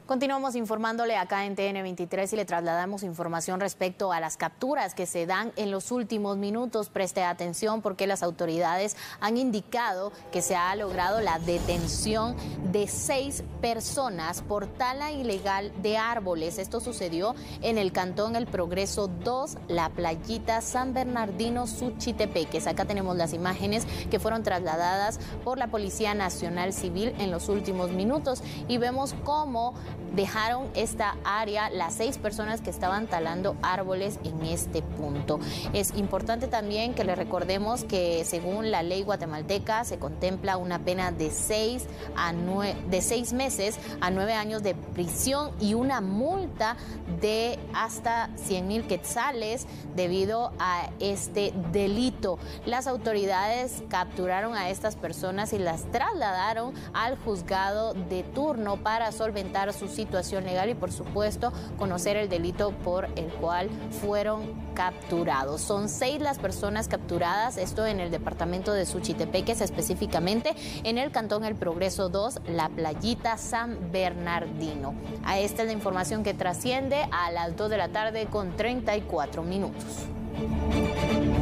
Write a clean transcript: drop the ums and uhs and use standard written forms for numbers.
Continuamos informándole acá en TN23 y le trasladamos información respecto a las capturas que se dan en los últimos minutos. Preste atención porque las autoridades han indicado que se ha logrado la detención de 6 personas por tala ilegal de árboles. Esto sucedió en el cantón El Progreso 2, la playita San Bernardino, Suchitepeques. Acá tenemos las imágenes que fueron trasladadas por la Policía Nacional Civil en los últimos minutos y vemos cómo dejaron esta área las 6 personas que estaban talando árboles en este punto. Es importante también que le recordemos que según la ley guatemalteca se contempla una pena de 6 meses a 9 años de prisión y una multa de hasta 100,000 quetzales debido a este delito. Las autoridades capturaron a estas personas y las trasladaron al juzgado de turno para solventar su situación legal y, por supuesto, conocer el delito por el cual fueron capturados. Son 6 las personas capturadas, esto en el departamento de Suchitepeques, específicamente en el cantón El Progreso 2, la playita San Bernardino. A esta es la información que trasciende a las 2 de la tarde con 34 minutos.